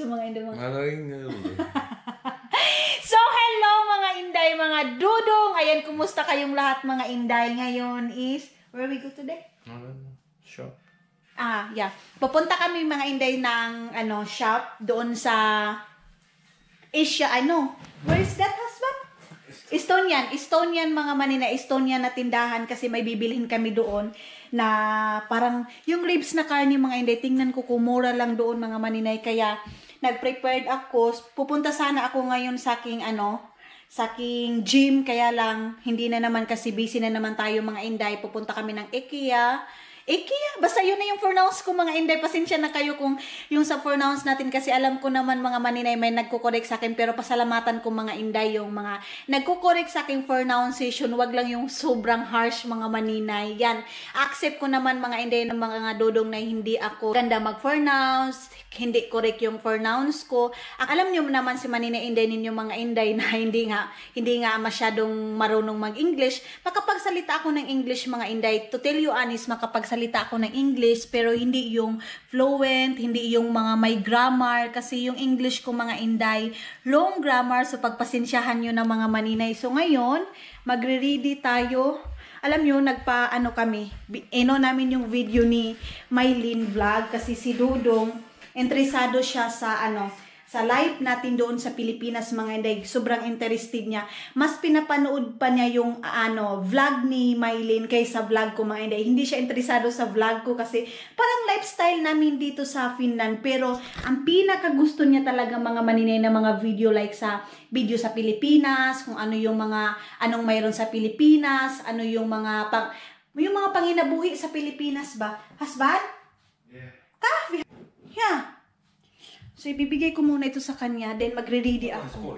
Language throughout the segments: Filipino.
sa mga Inday mga... So, hello mga Inday, mga dudong. Ayan, kumusta kayong lahat mga Inday? Ngayon is, where we go today? Shop. Yeah. Pupunta kami mga Inday ng shop doon sa Asia, where is that, husband? Estonian mga manina, Estonian na tindahan kasi may bibilhin kami doon na parang yung ribs na karne mga Inday, tingnan ko kumura lang doon mga maninay, kaya nag-prepared ako. Pupunta sana ako ngayon sa aking gym, kaya lang hindi na naman kasi busy na naman tayo mga Inday. Pupunta kami ng IKEA, basta yun na yung pronounce ko mga Inday. Pasensya na kayo kung yung sa pronounce natin kasi alam ko naman mga maninay may nagko-correct sa akin, pero pasalamatan ko mga Inday yung mga nagko-correct sa aking pronunciation, wag lang yung sobrang harsh mga maninay. Yan, accept ko naman mga Inday ng mga dodong na hindi ako ganda mag-pronounce, hindi correct yung pronounce ko. Alam niyo naman si maninay Inday ninyo mga Inday na hindi nga masyadong marunong mag-English. Makapagsalita ako ng English mga Inday, to tell you honest, makapagsalita ako ng English pero hindi yung fluent, hindi yung mga may grammar, kasi yung English ko mga Inday long grammar, so pagpasensyahan nyo na mga maninay. So ngayon magre-ready tayo. Alam nyo, kami, namin yung video ni Mylene Vlog kasi si Dudong interesado siya sa sa live natin doon sa Pilipinas mga Inday. Sobrang interested niya. Mas pinapanood pa niya yung vlog ni Mylene kaysa vlog ko mga Inday. Hindi siya interesado sa vlog ko kasi parang lifestyle namin dito sa Finland. Pero ang pinaka gusto niya talaga mga maninay na mga video, like sa video sa Pilipinas, kung ano yung anong mayroon sa Pilipinas, ano yung mga panginabuhi sa Pilipinas ba? Husband? Yeah. Yeah. So, ibibigay ko muna ito sa kanya, then magre-ready ako.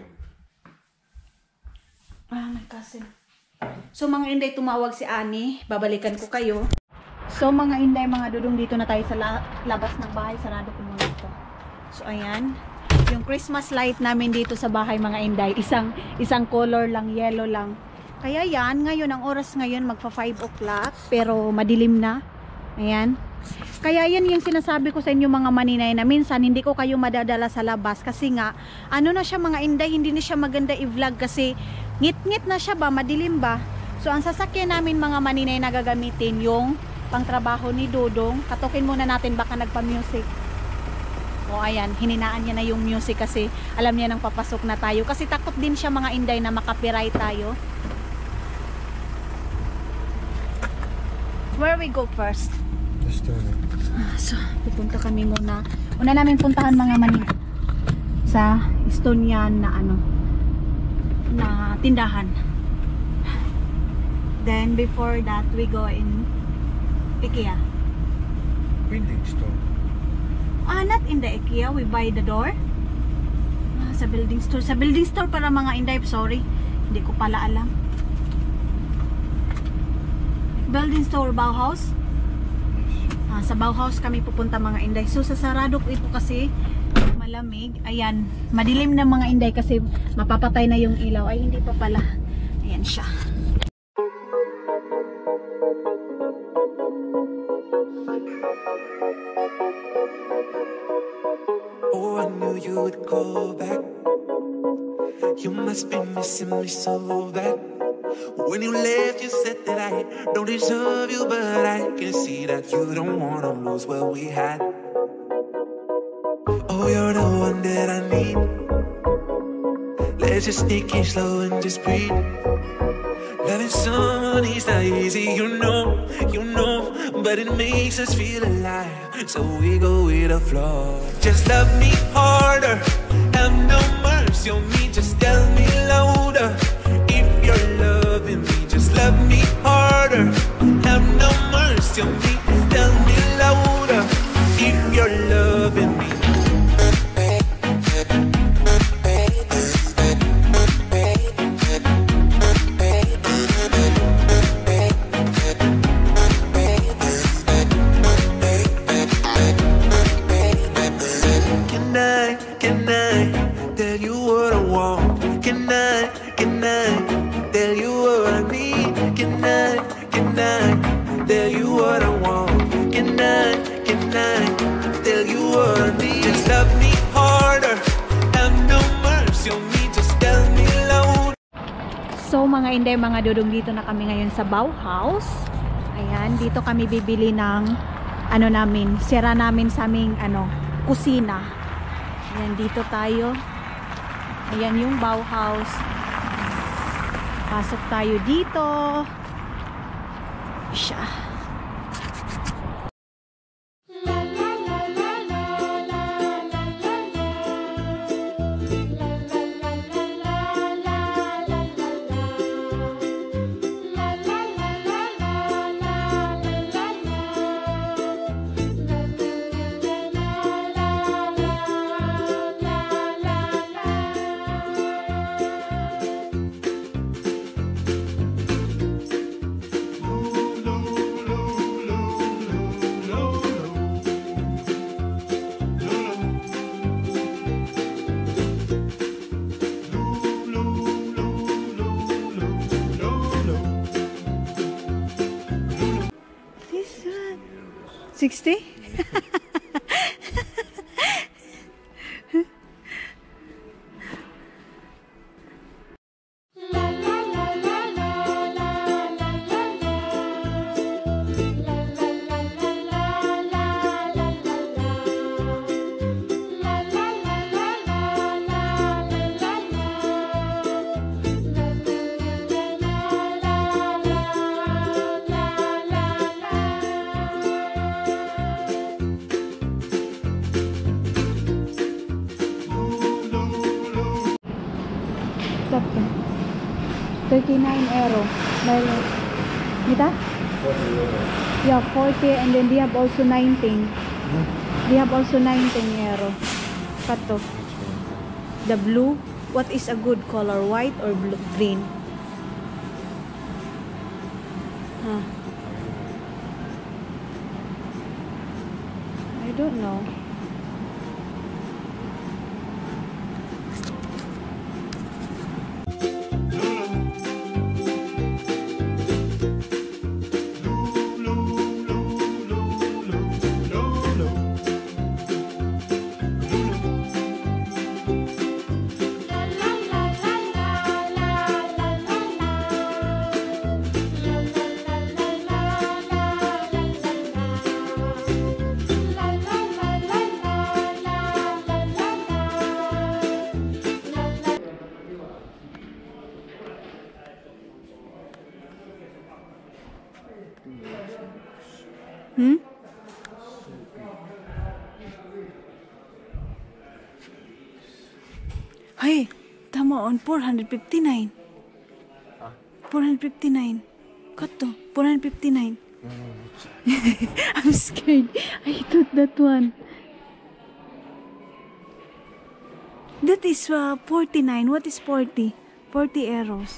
My cousin. So, mga Inday, tumawag si Ani. Babalikan ko kayo. So, mga Inday, mga dudong, dito na tayo sa labas ng bahay. Sarado ko muna ito. So, ayan. Yung Christmas light namin dito sa bahay, mga Inday. Isang color lang, yellow lang. Kaya yan, ngayon, ang oras ngayon, magpa 5 o'clock. Pero, madilim na. Ayan. Kaya yan yung sinasabi ko sa inyo mga maninay na minsan hindi ko kayo madadala sa labas kasi nga na siya mga Inday, hindi na siya maganda i-vlog kasi ngit-ngit na siya ba, madilim ba. So ang sasakyan namin mga maninay na gagamitin yung pangtrabaho ni Dudong. Katukin muna natin, baka nagpa-music. O ayan, hininaan niya na yung music kasi alam niya nang papasok na tayo, kasi takot din siya mga Inday na makapiright tayo. Where we go first? So, pupunta kami muna. Una namin puntahan mga maninay sa Estonian na na tindahan. Then before that, we go in IKEA. Building store. Not in the IKEA. We buy the door. Sa building store. Sa building store para mga Inday. Sorry. Hindi ko pala alam. Building store, Bauhaus. Sa Bauhaus kami pupunta mga Inday. So sa sarado ko ito kasi malamig. Ayan, madilim na mga Inday kasi mapapatay na yung ilaw. Ay hindi pa pala. Ayan siya. Oh, I knew you would go back. You must be missing me so bad. When you left, you said that I don't deserve you, but I can see that you don't wanna lose what we had. Oh, you're the one that I need. Let's just take it slow and just breathe. Loving someone is not easy, you know, but it makes us feel alive, so we go with the flow. Just love me harder, have no mercy on me, just tell me louder. If you're loving me, just love me harder, have no mercy on me, tell me louder. If you're loving me. Can I tell you what I want? So mga inday, mga dudong, dito na kami ngayon sa Bauhaus. Ayan, dito kami bibili ng ano namin, sira namin sa aming kusina. Ayan, dito tayo. Ayan yung Bauhaus. Pasok tayo dito. Siya. This one. 60? Sakto. 39 euro. Mita? 40 euro. Yeah, 40, and then they have also 19. They have also 19 euro. Kato. The blue. What is a good color? White or blue? Green? Huh. I don't know. Hmm? Hey, tama on 459. 459. Kato, 459. I'm scared. I thought that one. That is 49. What is 40? 40 euros.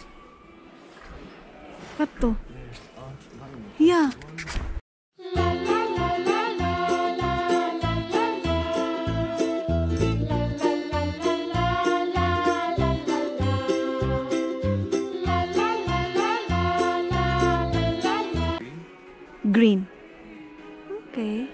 Kato. Yeah. Green. Okay.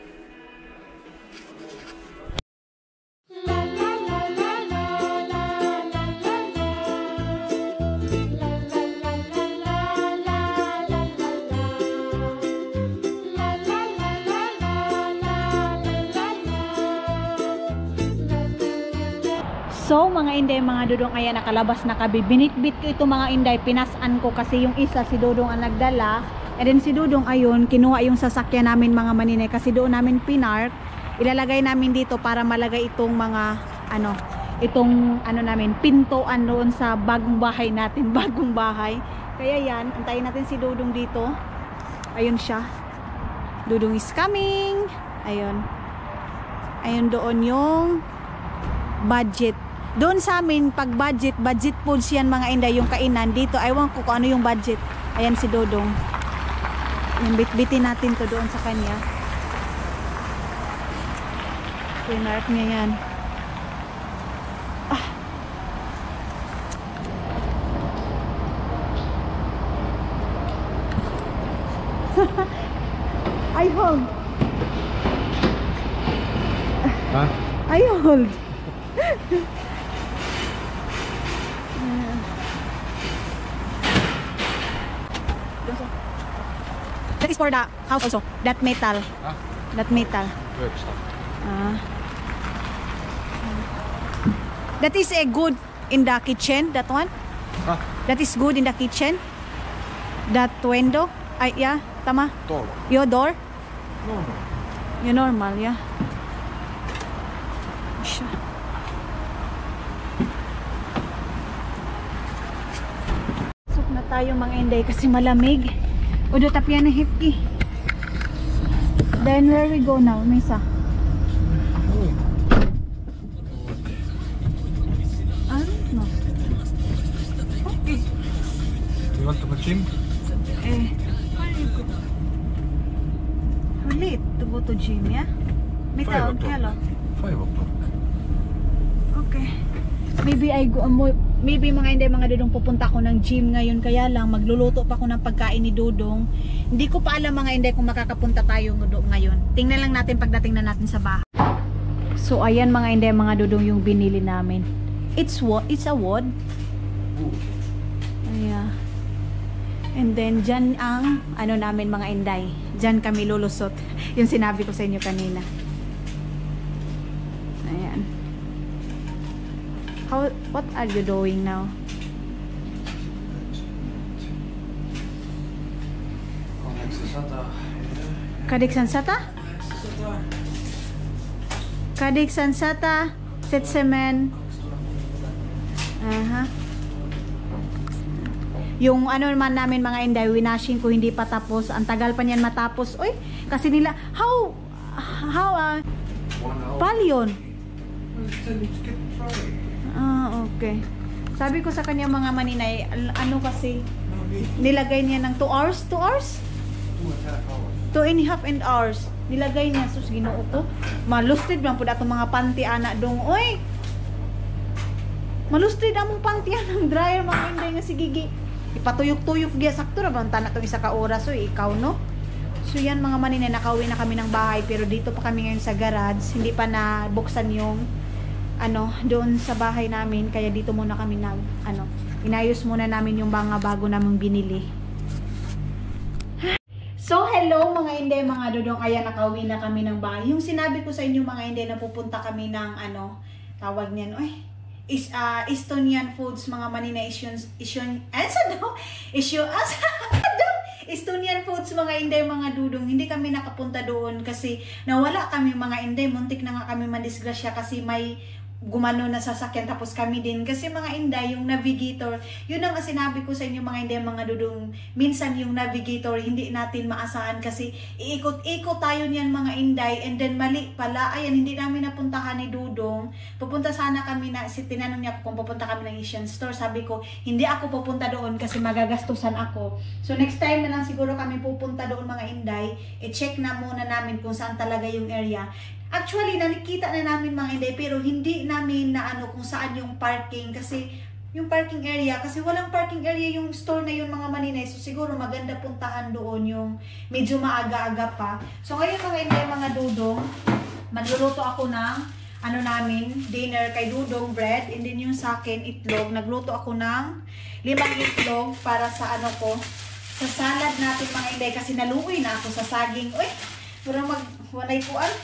So mga inday, mga dudong, ayan, nakalabas na kami. Binitbit ko ito mga inday, pinasan ko kasi yung isa si Dudong ang nagdala. And then si Dudong ayun, kinuha yung sasakyan namin mga maninay kasi doon namin pinark. Ilalagay namin dito para malagay itong mga itong namin, pintuan doon sa bagong bahay natin, bagong bahay. Kaya yan, antayin natin si Dudong dito. Ayun siya. Dudong is coming. Ayun. Ayun doon yung budget. Doon sa amin, pag budget foods yan mga inday, yung kainan. Dito, aywan ko kung ano yung budget. Ayan si Dudong. Yung bitbitin natin to doon sa kanya. Pinark niya yan. Ah. I hold. Huh? I hold. for the house also. That metal. Huh? That metal. Work stuff. That is a good in the kitchen, that one. Huh? That is good in the kitchen. That window. Ay, yeah, tama. Door. Your door. No, no. Your normal, yeah. Siya. Pasok na tayo mga inday kasi malamig. Udo tapyan na hipki. Then where we go now, Misa? I don't know. Okay. You want to go gym? Where you go? We're late to go to gym, yeah? May 5 taon, o'clock. hello. 5 o'clock. Okay. Maybe I go, maybe mga Dudong pupunta ako ng gym ngayon, kaya lang magluluto pa ako ng pagkain ni Dudong. Hindi ko pa alam mga Inday kung makakapunta tayo ngayon. Tingnan lang natin pagdating na natin sa bahay. So ayan mga Inday, mga Dudong yung binili namin. It's a wood. Ayan. And then dyan ang ano namin mga Inday. Dyan kami lulusot. Yung sinabi ko sa inyo kanina. Ayan. What are you doing now? Kadiksan sata? Kadiksan sata? Setsemen? Aha. Yung ano naman namin mga Inday, winashing ko hindi pa tapos. Ang tagal pa niyan matapos. Uy, kasi nila, how, 1 hour. palyon? Okay. Sabi ko sa kanya mga maninay, ano kasi, nilagay niya ng 2 hours? 2 hours? 2.5 hours. Nilagay niya, sus, ginoo ko. Malustid lang po dato mga panty anak dong. Uy! Malustid among panty anang dryer mga Inday nga si Gigi. Ipatuyok-tuyok dia sakto ra bang tanak tong isa ka oras. So ikaw no. So yan mga maninay, nakauwi na kami ng bahay pero dito pa kami ngayon sa garage. Hindi pa na buksan yung ano doon sa bahay namin, kaya dito muna kami inayos muna namin yung mga bago naming binili. So hello mga Inday, mga Dudong, ayan nakauwi na kami ng bahay. Yung sinabi ko sa inyo mga Inday na pupunta kami ng tawag niyan, Estonian foods mga maninay, Estonian foods mga Inday, mga Dudong. Hindi kami nakapunta doon kasi nawala kami mga Inday. Muntik na nga kami mandisgrasya kasi may gumano na sasakyan, tapos kami din kasi mga Inday, yung navigator, yun ang sinabi ko sa inyo mga Inday, mga Dudong, minsan yung navigator hindi natin maasahan kasi iikot-ikot tayo niyan mga Inday, and then mali pala, ayan, hindi namin napuntahan ni Dudong. Pupunta sana kami tinanong niya kung pupunta kami ng Asian store, sabi ko hindi ako pupunta doon kasi magagastusan ako. So next time na lang siguro kami pupunta doon mga Inday, i-check na muna namin kung saan talaga yung area. Actually, nakikita na namin mga Inday, pero hindi namin na kung saan yung parking, kasi yung parking area, kasi walang parking area yung store na yun mga maninay. So siguro maganda puntahan doon yung medyo maaga-aga pa. So ngayon mga Inday, mga Dudong, magluluto ako ng namin, dinner kay Dudong, bread, and then yung sa akin, itlog. Nagluto ako ng 5 itlog para sa sa salad natin mga Inday, kasi naluoy na ako sa saging. Uy, parang magwanay kuan.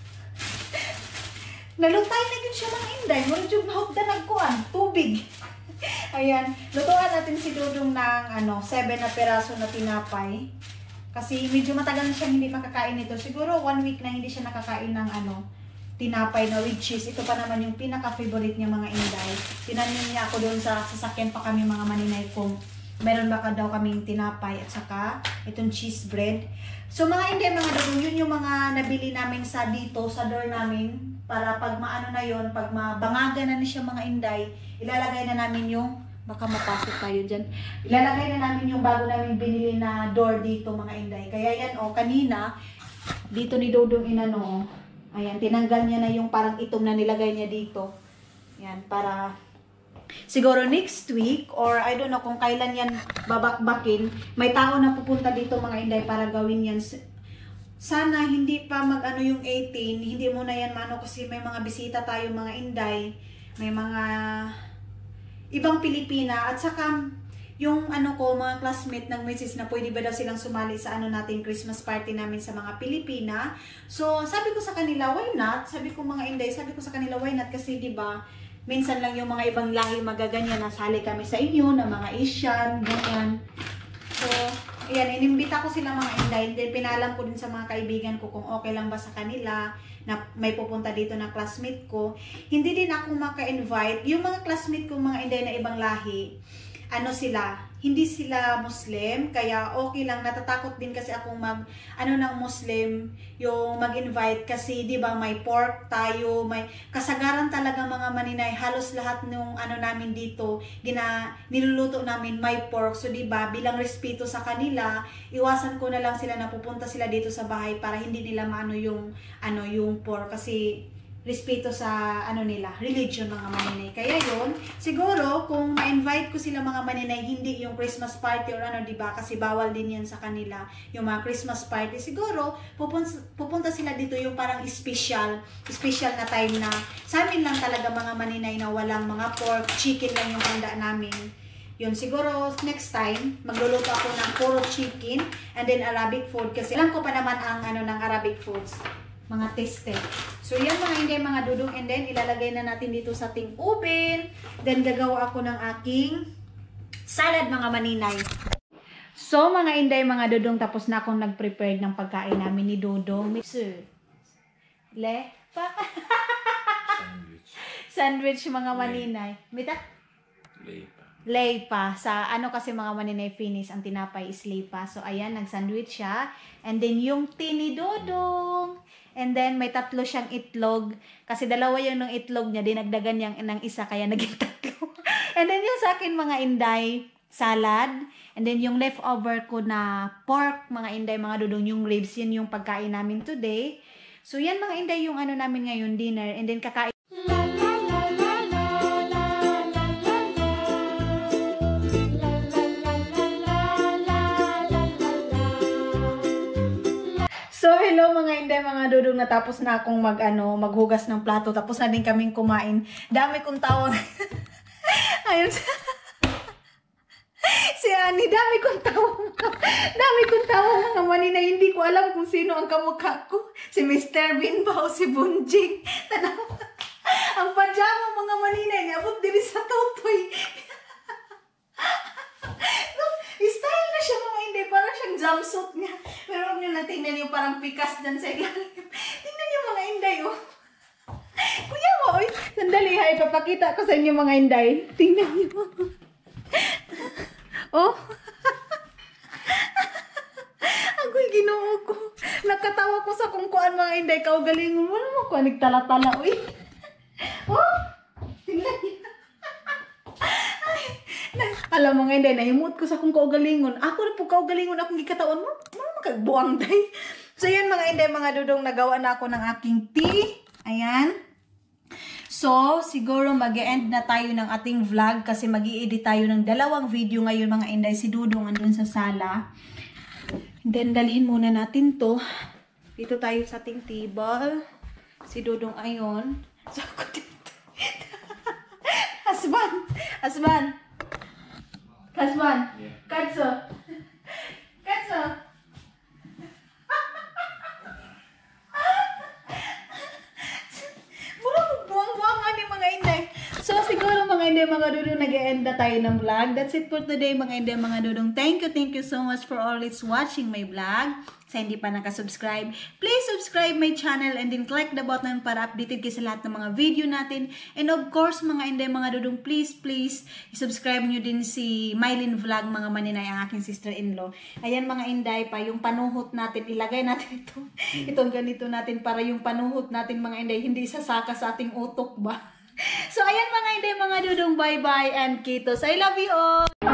Nalutay na yun siya mga Inday. Mura yung mahugda nagkuhan. Tubig. Ayan. Lutuan natin si Dudong ng 7 na peraso na tinapay. Kasi medyo matagal na siya hindi makakain nito. Siguro 1 week na hindi siya nakakain ng tinapay na with cheese. Ito pa naman yung pinaka-favorite niya mga Inday. Tinanong niya ako doon sa sasakyan pa kami mga maninay kung meron baka daw kaming tinapay at saka itong cheese bread. So mga Inday, mga Dudong, yun yung mga nabili namin sa door namin. Para pag maano na yon, pag mabangaga na siya mga Inday, ilalagay na namin yung, baka mapasok tayo dyan, ilalagay na namin yung bago namin binili na door dito mga Inday. Kaya yan kanina, dito ni Dudong ayan, tinanggal niya na yung parang itom na nilagay niya dito. Yan, para siguro next week, or I don't know kung kailan yan babakbakin, may tao na pupunta dito mga Inday para gawin yan. Sana hindi pa yung 18, hindi muna yan kasi may mga bisita tayo mga Inday, may mga ibang Pilipina, at saka yung ano ko, mga classmate ng message na pwede ba daw silang sumali sa ano natin Christmas party namin sa mga Pilipina. So, sabi ko sa kanila, why not? Sabi ko mga Inday, sabi ko sa kanila, why not? Kasi 'di ba, minsan lang yung mga ibang lahi magaganyan, nasali kami sa inyo na mga Asian, ganyan. So, ayan, inimbita ko sila mga Inday. Then pinalam ko din sa mga kaibigan ko kung okay lang ba sa kanila na may pupunta dito na classmate ko. Hindi din ako maka-invite. Yung mga classmate ko mga Inday na ibang lahi, ano sila, hindi sila Muslim, kaya okay lang. Natatakot din kasi akong ng Muslim, yung mag-invite kasi 'di ba may pork tayo, may kasagaran talaga mga Maninay, halos lahat ng ano namin dito, niluluto namin may pork. So 'di ba, bilang respeto sa kanila, iwasan ko na lang sila na pupunta sila dito sa bahay para hindi nila maano yung pork kasi respeto sa nila, religion mga Maninay. Kaya yon, siguro kung ma-invite ko sila mga Maninay, hindi yung Christmas party or di ba? Kasi bawal din yan sa kanila, yung mga Christmas party. Siguro pupunta sila dito yung parang special na time na sa amin lang talaga mga Maninay na walang mga pork, chicken lang yung handa namin. Yun, siguro next time magluluto ako ng puro chicken and then Arabic food kasi alam ko pa naman ang ng Arabic foods, mga tested. So, yan mga Inday, mga dudong. And then, ilalagay na natin dito sa ating oven. Then, gagawa ako ng aking salad, mga Maninay. So, mga Inday, mga dudong, tapos na akong nag-prepare ng pagkain namin ni Dudong. Sandwich, mga Maninay. Mita? Leipa. Sa kasi mga Maninay finish, ang tinapay is leipa. So, ayan, nag-sandwich siya. And then, yung tini Dudong. And then, may 3 siyang itlog. Kasi 2 yung ng itlog niya. Dinagdagan niyang ng isa, kaya naging 3. And then, yung sa akin, mga Inday, salad. And then, yung leftover ko na pork, mga Inday, mga dudong, yung ribs, yun yung pagkain namin today. So, yan mga Inday, yung namin ngayon, dinner. And then, kakain. So, hello mga Inday, mga dudong, natapos na akong maghugas ng plato. Tapos na din kaming kumain. Dami kong tawag. Ayun. Si Ani, dami kong tawag mga Maninay. Hindi ko alam kung sino ang kamukha ko. Si Mr. Bean ba o si Bunjing. Ang pajama mga Maninay, niabot din sa totoy. Style na siya mga Inday, parang siyang jumpsuit niya. Pero huwag nyo na tingnan yung parang pikas dyan sa ilalim. Tingnan nyo mga Inday, oh. Kuya mo, oy. Sandali ha, ipapakita ko sa inyo mga Inday. Tingnan nyo. Oh. Agoy, ginoo ko. Nakatawa ko sa kungkuan mga Inday. Kaugalingon mo naman ko. Nagtala-tala, oy. Oh. Tingnan nyo. Alam mga Inday, nahimut ko sa kung kaugalingon. Ako na po kaugalingon akong gikatawan mo. Magbuang day. So, yan mga Inday, mga dudong, nagawa na ako ng aking tea. Ayan. So, siguro mag-e-end na tayo ng ating vlog kasi mag-i-edit tayo ng 2 video ngayon mga Inday. Si Dudong andun sa sala. Then, dalhin muna natin to. Dito tayo sa ating table. Si Dudong ayon. So, ako dito. Husband! Yeah. Katso! Buwang-buwang ni mga Inday. So, siguro mga Inday, mga dudong, nag-e-end na tayo ng vlog. That's it for today mga Inday, mga dudong. Thank you so much for always watching my vlog. Sa hindi pa nakasubscribe, please subscribe my channel and then click the button para updated kayo sa lahat ng mga video natin. And of course, mga Inday, mga dudong, please, subscribe nyo din si Mylene Vlog, mga Maninay, ang aking sister-in-law. Ayan mga Inday, pa yung panuhot natin, ilagay natin ito. Itong ganito natin para yung panuhot natin mga Inday, hindi sasaka sa ating utok ba? So, ayan mga Inday, mga dudong, bye-bye and kitos. I love you all!